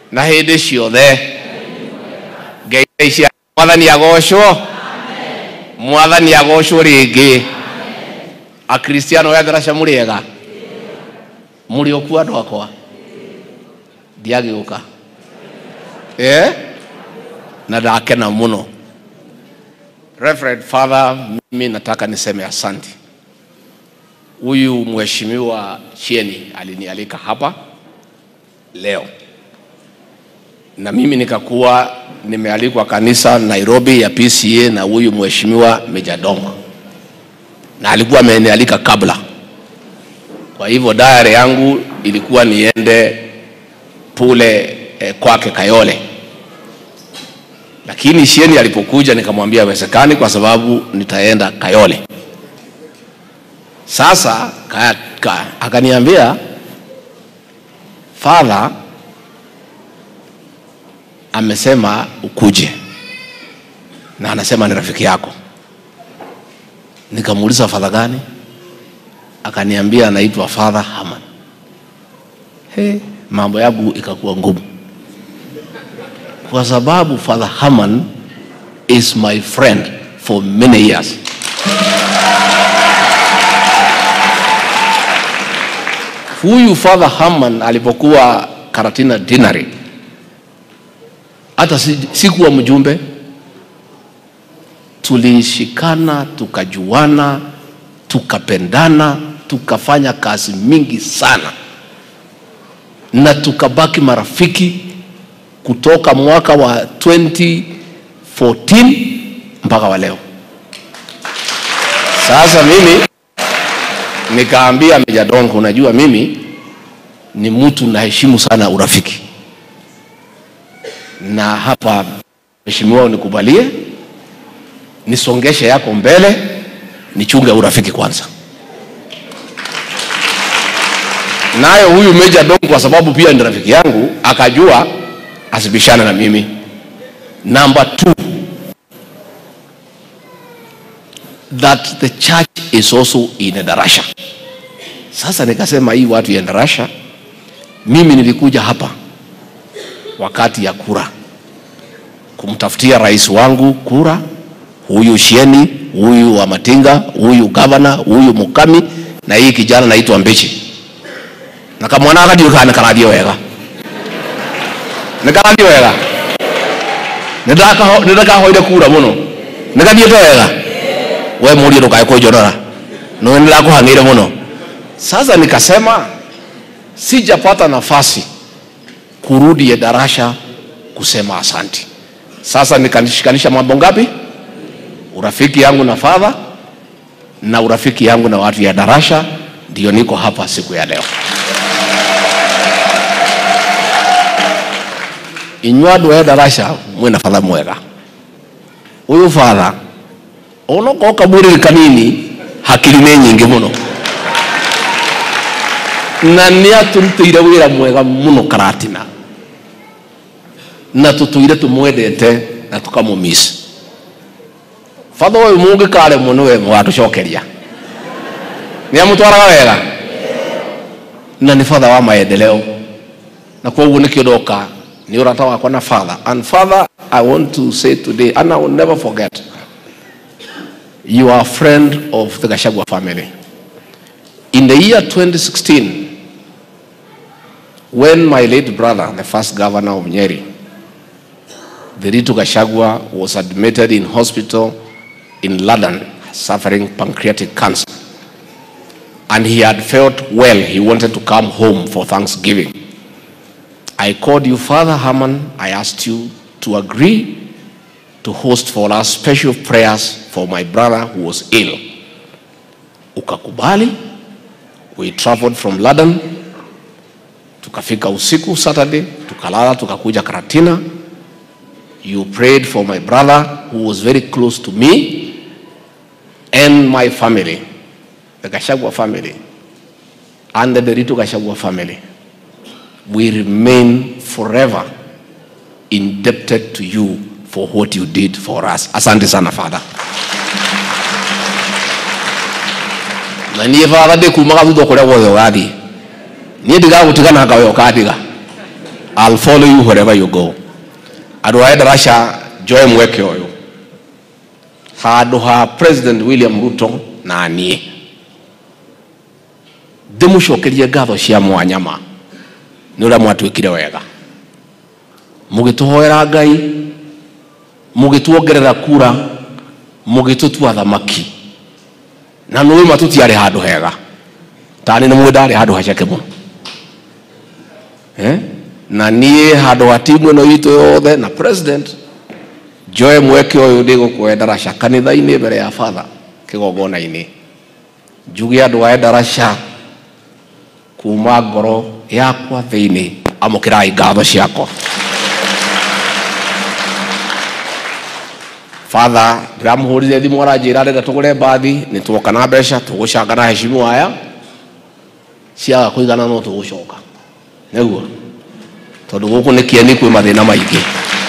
na hede ciothe ngeithia mwathani agocwo mwathani agocwo ringi a Kristiano yatheraca muriega muri okua ndwakwa ndiagiuka na ndakena muno. Reverend Father, mimi nataka niseme asante. Huyu mheshimiwa Chieni alinialika hapa leo, na mimi nikakuwa nimealikwa kanisa Nairobi ya PCA na huyu mheshimiwa Mejadongo, na alikuwa amenialika kabla. Kwa hivyo diary yangu ilikuwa niende pule kwake Kayole, lakini Chieni alipokuja nikamwambia haiwezekani kwa sababu nitaenda Kayole. Sasa akaniambia, Father amesema ukuje na anasema ni rafiki yako. Nikamuuliza Father gani? Akaniambia anaitwa Father Haman. Mambo yangu ikakuwa ngumu, kwa sababu Father Haman is my friend for many years. Huyu Father Haman alipokuwa Karatina Dinari, hata sikuwa mjumbe, tulishikana, tukajuana, tukapendana, tukafanya kazi mingi sana, na tukabaki marafiki kutoka mwaka wa 2014 mpaka wa leo. Sasa mimi nikaambia Mejadongo, unajua mimi ni mtu naheshimu sana urafiki, na hapa mheshimiwa unikubalie nisongeshe yako mbele, nichunge urafiki kwanza. Nayo huyu Mejadongo kwa sababu pia ni rafiki yangu, akajua asibishana na mimi. Number 2, that the church is also in Darasha. Sasa nikasema hii watu ya Darasha, mimi nilikuja hapa wakati ya kura kumtafutia rais wangu kura, huyu Chieni, huyu wa Matinga, huyu governor, huyu Mukami, na hii kijana naitwa Mbechi. Na kama mwana radio kana karadio wega. Nikaradio wega. Nidaka hoida kura muno. Nikadiete wega. We muri ndukae kujorora. No nila kuhangira muno. Sasa nikasema sijapata nafasi kurudi ya Darasha kusema asante. Sasa nikanishikanisha mambo ngapi? Urafiki yangu na Father na urafiki yangu na watu ya Darasha, ndio niko hapa siku ya leo. Inyuadu ya Darasha mwena Father mwega. Uyu Father ono kwa kaburi kanini hakili nyingi muno, na niya tumtuire wira mwega muno Karatina, na tutuire tumwendete na tukamumisa. Father uyu mungi kale muno we mwatucokeria ni amutwaraga wega, na ni Father wa maendeleo, na kwa hiyo nikidoka ni urata wako na Father. And Father, I want to say today, and I will never forget, you are a friend of the Gachagua family. In the year 2016, when my late brother, the first governor of Nyeri, the Ruto Gachagua, was admitted in hospital in London suffering pancreatic cancer, and he had felt well, he wanted to come home for Thanksgiving. I called you, Father Haman. I asked you to agree to host for us special prayers for my brother who was ill. Ukakubali. We traveled from London, tukafika usiku Saturday, tukalala, tukakuja Karatina. You prayed for my brother who was very close to me and my family, the Gachagua family, and the Ruto Gachagua family. We remain forever indebted to you for what you did for us. Asante sana Father. Na niye Father de kumaga thuto kore wothe gadi. Niye diga gutigana ka yo kadiga. I'll follow you wherever you go. Adwaeda rasha joy mweke oyo. Haduha President William Ruto na anie. Demushokerie gatho cia mwanyama. Nura mwatwikire wega. Mugituhoera Ngai, mugituongerera kura, mugitutua thamaki. Na nui matutiare handu hega. Tani ni mwendare handu haceke muno. Na nie handu hatimu no itu yothe na President Joe mweke oyo ndigo kwenda rasha kanitha-ini mbere ya father kigogona-ini. Njugi andu a darasha kuma ngoro yakwa thiini amukirai ngatho ciakwa. Father ndiramuhurire thimu aranjira ndenda tugure mbathi ni tuoka na mbeca tugucanga na heshimu aya ciaga kuigana no tugucoka niguo tondu guku ni kieni kwi mathina maingi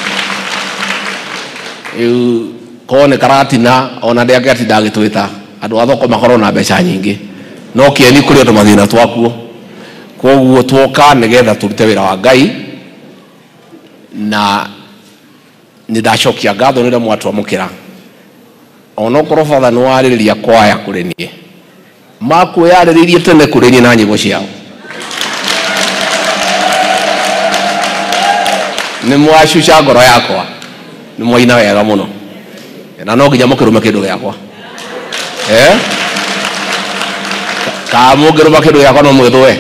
kone karatina ona ndeke ati ndagitwita andu athoko makorwo na mbeca nyingi no kieni kuri andu mathina twakuo koguo tuoka nigetha turute wira wa Ngai na nidacokia ngatho nire mwatwamukira ono korwo father no aririria kwaya kuri nie mako yariririe tene kuri nie na nyigo ciao ni mwashuca ngoro yakwa ni mwaina wega muno na no nginya mukirume kindu giakwa ka mukirume kindu giakwa no mwithwe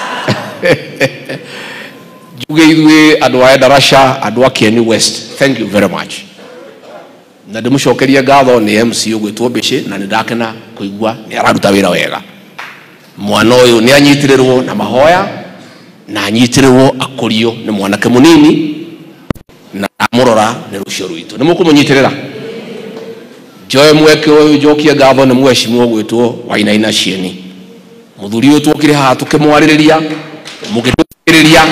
juge ithuĩ andũ a darasha andũ a Kieni West, thank you very much. Na ndimucokerie ngatho ni MC ugwitwo Bici na nindakena kuigua ni araruta wira wega. Mwana uyu ni anyitirirwo na mahoya na anyitirirwo akurio ni mwanake munini na amurora ni rucio rwitu. Ni mukumunyitirira. Joe mweke uyu jokie ngatho ni mweshimu ugwitwo Wainaina Cieni. Muthuri uyu twokire haha tukimwaririria mugitiriria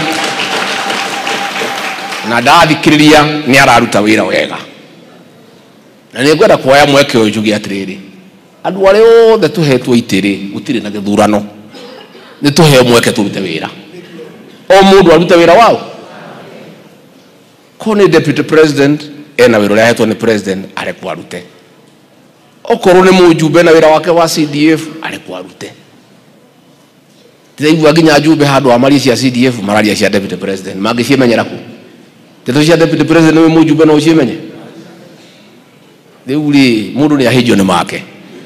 na ndathikiriria ni araruta wira wega na ni ngwenda kuoya mweke uyu njugi atiriri andu ari othe tuhetwo itiri gutire na githurano ni tuhe mweke turute wira o mundu arute wira wao kone deputy president ena wira hetwo ni president ari kwarute okorwo ni mujumbe na wira wake wa CDF ari kwarute Tiraigua nginya njumbe handu amari cia CDF mararia cia deputy president mangicimenyera ku Teto cia deputy president ni mujumbe no cimenye Riu mundu ni ahijio ni make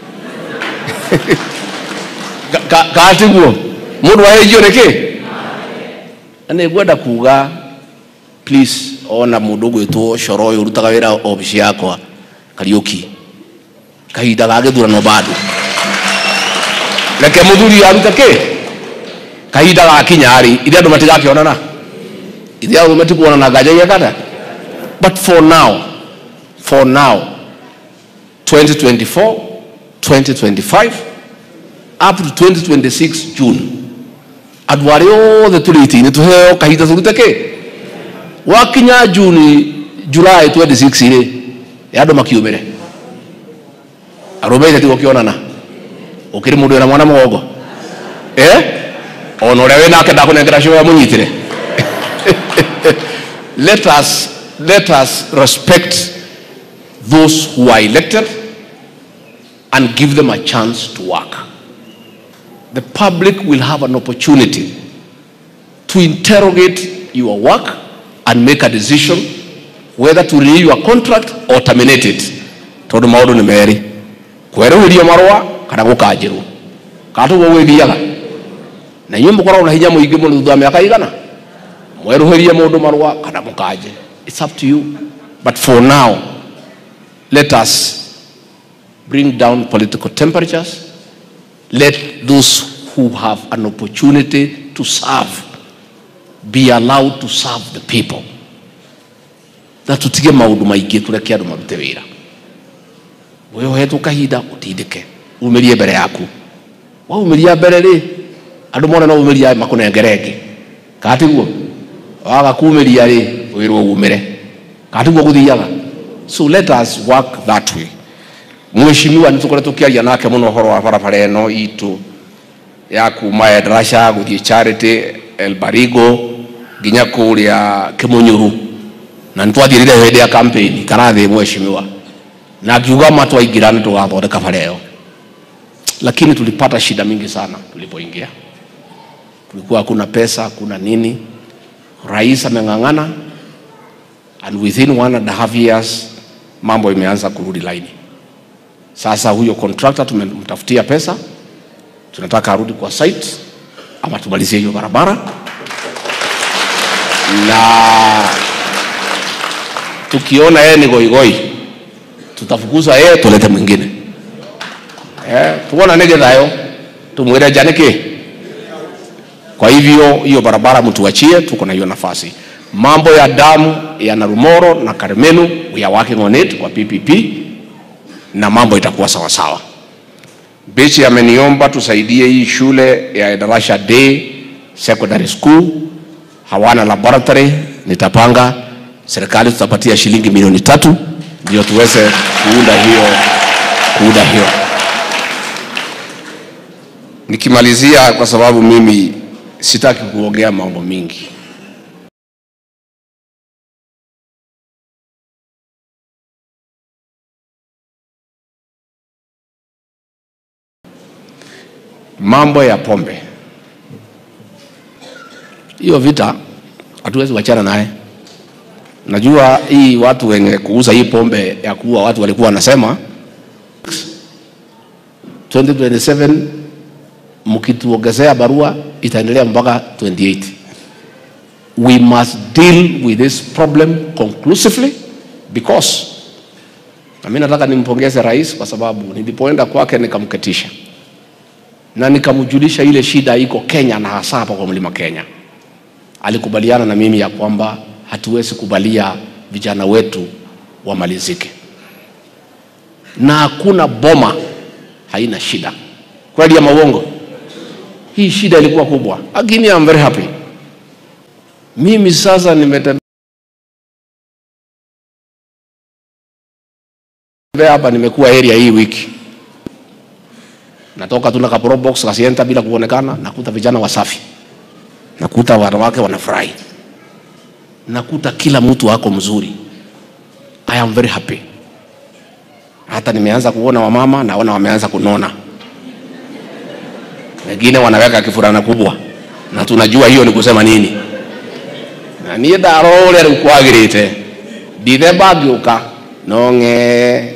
Katiguo mundu ahijio ni ki Ani ngwenda kuga please ona mundu gwitwo Coro uyu rutaga wira office yakwa Kariuki kahinda ga githurano bado Reke muthuri aruta ki kahinda ga kinyari ithia andu matigakionana ithia andu matikuonana ngajagia kada but for now 2024 2025 up to 2026 June adwari othe turiti ni tuheo kahinda turute ki wakinya June July 26 ri andu makiumire arobeire tigokionana ukiri mundu na mwana mugongo ono rewe nake ndakunengera show ya munyitire let us respect those who are elected and give them a chance to work. The public will have an opportunity to interrogate your work and make a decision whether to renew your contract or terminate it. Tondu maundu ni meri kweruhirio marua kana gukanjiru katu gwithiaga na nyumu mukorwo na hinya muingi muno thutha miaka igana mweruhirie mundu marua kana mukanje. It's up to you, but for now let us bring down political temperatures. Let those who have an opportunity to serve be allowed to serve the people. That tutige maundu maingi tureke andu marute wira we ohetwo kahinda utindike umirie mbere yaku wa umiria mbere ri andu mona no umiria makunengerenge katiguo waga kumiria ri wirwo umire katiguo guthiaga. So let us work that way. Mheshimiwa nitukore tukiaria nake muno horo wa barabara eno itu ya kuma darasha guthie Charity El Barigo ginya kuria Kimunyuru na ntwathirire hende ya campaign karathi mheshimiwa na akiuga matwaingirane tugathondeka bareo, lakini tulipata shida mingi sana tulipoingia. Kulikuwa hakuna pesa, kuna nini. Rais ameng'ang'ana, and within 1.5 years mambo imeanza kurudi laini. Sasa huyo contractor tumemtafutia pesa, tunataka arudi kwa site ama tumalizie hiyo barabara, na tukiona yeye ni goigoi tutafukuza yeye tulete mwingine. Tuona nege dayo tumwira janeke. Kwa hivyo hiyo barabara mtuachie, tuko na hiyo nafasi. Mambo ya damu ya Narumoro na Karemenu, we are working on it kwa PPP na mambo itakuwa sawa sawa. Bichi ameniomba tusaidie hii shule ya Darasha Day Secondary School, hawana laboratory. Nitapanga serikali tutapatia shilingi milioni 3 ndio tuweze kuunda hiyo. Nikimalizia, kwa sababu mimi sitaki kuongea mambo mingi. Mambo ya pombe, hiyo vita hatuwezi wachana naye. Najua hii watu wenye kuuza hii pombe ya kuua watu walikuwa wanasema 2027 mkituongezea barua itaendelea mpaka 28. We must deal with this problem conclusively, because mimi nataka nimpongeze rais kwa sababu nilipoenda kwake nikamketisha na nikamjulisha ile shida iko Kenya na hasa hapa kwa Mlima Kenya. Alikubaliana na mimi ya kwamba hatuwezi kubalia vijana wetu wamalizike, na hakuna boma haina shida. Kweli ya mawongo, hii shida ilikuwa kubwa, lakini I'm very happy. Mimi sasa nimetembea hapa, nimekuwa area hii wiki. Natoka tuna ka box kasienta bila kuonekana, nakuta vijana wasafi, nakuta wanawake wanafurahi, nakuta kila mtu wako mzuri. I am very happy. Hata nimeanza kuona wamama, naona wameanza kunona, wengine wanaweka kifurana kubwa, na tunajua hiyo ni kusema nini. Na niye darole rukwagirite dithe bagioka no nge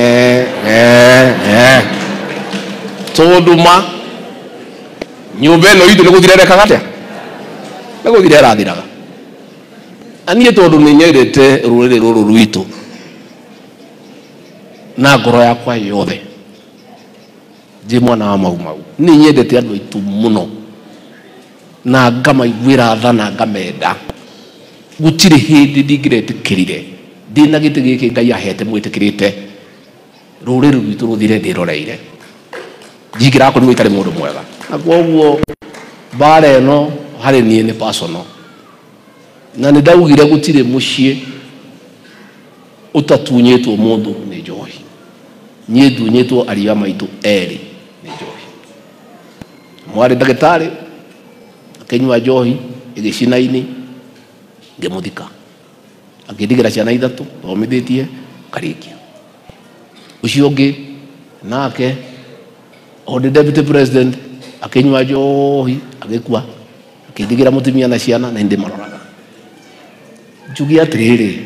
tonduma nyumba no itu niguthireka gatia niguthirera thiraga anie tondu ninyerete rurire ruru rwitu na ngoro yakwa yothe je mwana wa mau ninyendete andu aitu muno na ngamaiguira tha na ngamenda gutiri hindi ndingiretikirire ndina giti giki Ngai ahete mwitikirite rurire rwitu ruthire ndiroreire jigira ko niwitare mundu mwega na kwoguo bare no hari nie ni personal na ndaugire gutire mucie utatunyetwo mundu ni njohi nyedunyetwo aria maitu eri ni njohi mwari ndagitari akenywa njohi igicinaini ngemuthika akindigira ciana 3 thomithitie karikia ucio ungi nake the deputy president akenywa njohi agikua akindigira mutumia na ciana na ndi maroraga njugi atiriri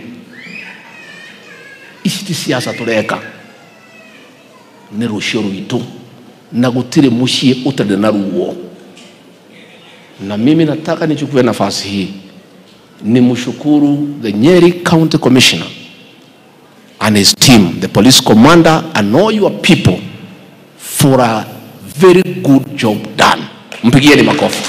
ici siasa tureka ni rucio rwitu na gutire mucie utende na ruo. Na mimi nataka nichukue nafasi hii ni mshukuru the Nyeri County Commissioner and his team, the police commander and all your people for a very good job done. Mpigieni makofi.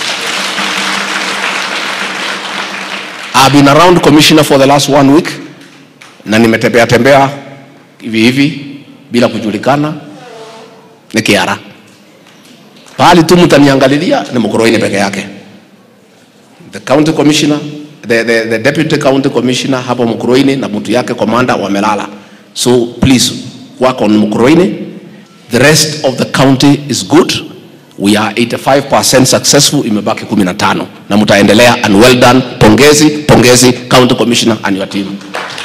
I've been around commissioner for the last 1 week na nimetembea hivi bila kujulikana nikiara. Pali tu mtaniangalilia ni Mkuruini peke yake. The county commissioner, the deputy county commissioner hapo Mkuruini na mtu yake commander wamelala. So please work on Mkuruini. The rest of the county is good. We are 85% successful, imebaki 15 na mtaendelea, and well done. Pongezi, pongezi County Commissioner and your team.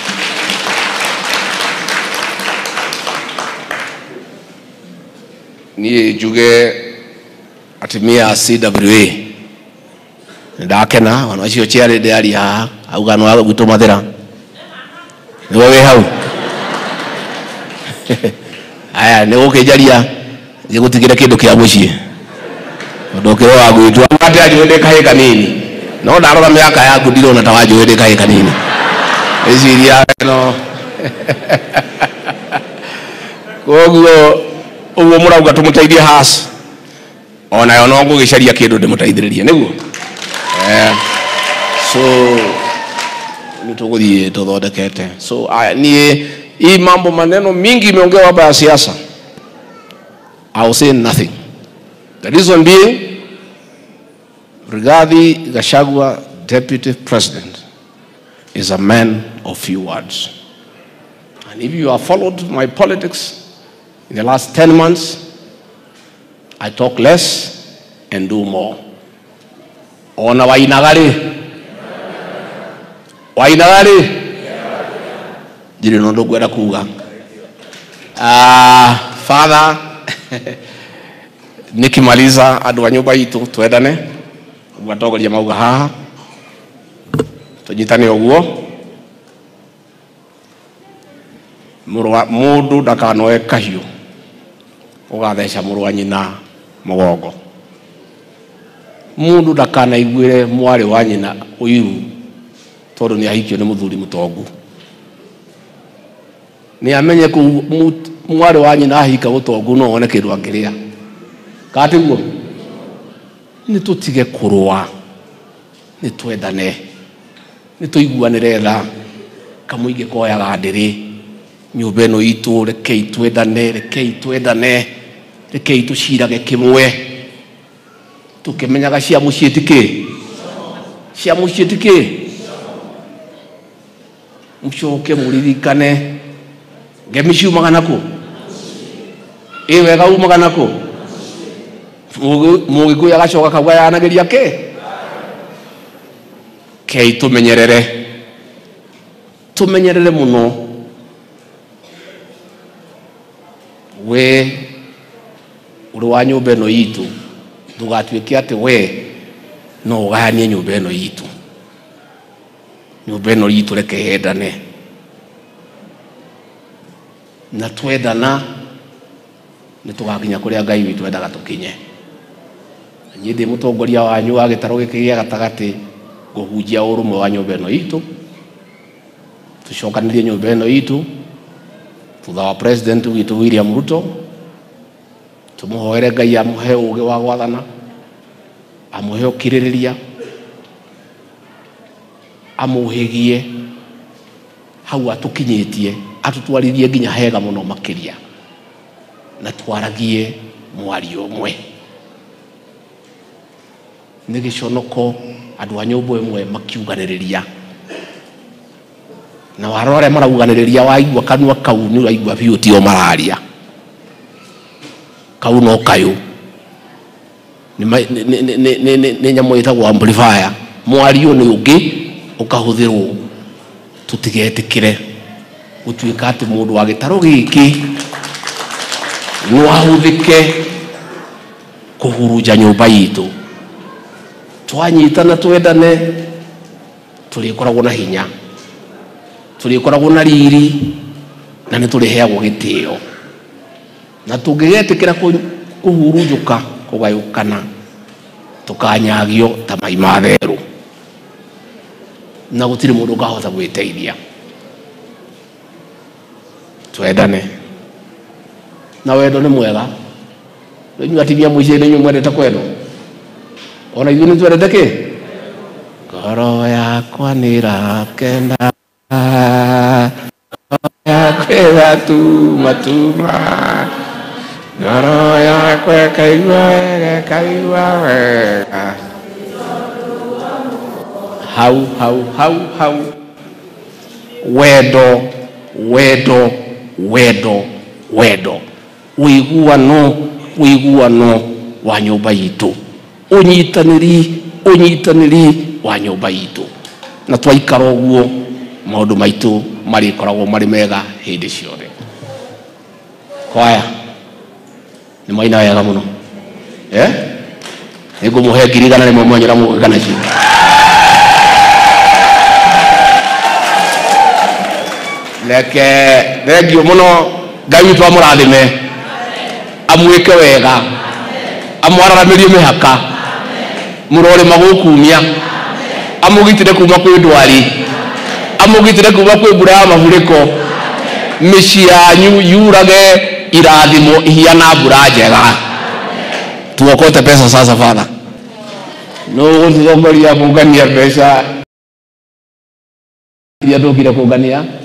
Ni juge atimia CWA ndakena wanacio chiari ndiari haha auga no ago gwitå mathira niwe wĩ hau aya nĩ gũkĩnjaria gĩgũtigĩre kĩndũ kĩa mũciĩ ũndũ ũkĩrĩ wa gwitũ ati anjũĩ ndĩ kahĩ kanini no ndarora mĩaka yaku ndirona ta wanjũĩ ndĩ kahĩ kanini ĩciria no koguo ũguo mũrauga tũmũteithie haci ona yo no ngũgĩcaria kĩndũ ndĩmũteithĩrĩrie nĩguo so nitugudhie tũthondekete. So ni hii mambo maneno mingi imeongewa hapa ya siasa. I will say nothing. The reason being, Rigathi Gachagua, Deputy President, is a man of few words. And if you have followed my politics in the last 10 months, I talk less and do more. Ona wainagari jiri nondo gwera kuga father nikimaliza andu wa nyumba itu twendane gwatogoria mauga haha tunyitane uguo mundu ndakanoe kahiu ugatheca muru wa nyina mugongo mundu ndakanaiguire mwari wa nyina uiru tondu ni ahikio ni muthuri mutongu ni amenye ku mwari wa nyina ahika utongu no one kindu angiria katiguo ni tutige kurwa ni twendane ni tuiguanire tha kamuingi koyaga ndiri nyumba ino itu rekei twendane rekei tucirage kimwe tukimenyaga cia muciitiki mcoke muririkane ngemi ciumaga naku wega umaga naku mugikuyu agacoka kauga yanageria kei tumenyerere muno we uri wa nyumba ino itu ndugatuike ati we no uganie nyumba ino itu nyumba ino itu reke yendane na twendana ni tugakinya kuria Ngai witu endaga tukinye nyi ndi mutongoria wanyu wa gitaro giki gia gatagati guhunjia urumwe wa nyumba ino itu tucokanirie nyumba ino itu thutha wa president witu William Ruto tumuhoere Ngai amuhe uge wa gwathana amuhe ukiririria amuhigie hau atukinyitie atutwaririe nginya hega muno makiria na twaragie mwario mwe ni giconoko andu a nyumba imwe makiuganiriria na warore marauganiriria waigua kanua kau ni waigua biu tio mararia kau no kayu ni nyamo itagwo amplifier mwario ni ungi ukahuthirwo tutigetikire gutuika ati mundu wa gitaro giki no ahuthike kuhuruja nyumba itu twanyitana twendane tulikoragwo na hinya tulikoragwo na riri na ni tuliheagwo gitio na tungigetikira kuhurujuka kugayukana tukanyagio ta mai matheru na gutiri mundu ngahota gwiteithia twendane na wendo ni mwega nyu atimia muicene nyu mwendete kwendo ona ithu ni twendete ki ngoro yakwa ni rakenda yakwa matuma ngoro yakwa kaigua wega hau wedo uiguano wa nyumba yitu, unyitaniri wa nyumba yitu, na twaikara uguo maundu maitu marikoragwo mari mega hindi ciothe. Kwaya ni maina wega muno nigumuhe ngirigana rimwe mwanyira mugana ci leke thengio muno. Ngai witu amurathime, amwike wega, amwararamirie mihaka, murore magukumia, amugitire kuma kwi ndwari, amugitire kuma kwi mbura ya mafuriko, micii yanyu yurage irathimo ihiana mbura njega. Tuokote pesa sasa Father. No guthirongoria kungania mbeca iria tukire kungania